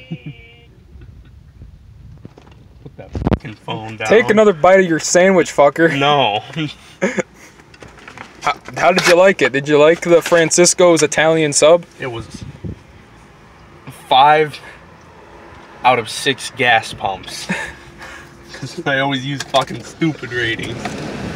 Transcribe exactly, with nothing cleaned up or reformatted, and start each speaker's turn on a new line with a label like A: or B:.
A: Put that fucking phone down.
B: Take another bite of your sandwich, fucker.
A: No.
B: how, how did you like it? Did you like the Francisco's Italian sub?
A: It was five out of six gas pumps. Because I always use fucking stupid ratings.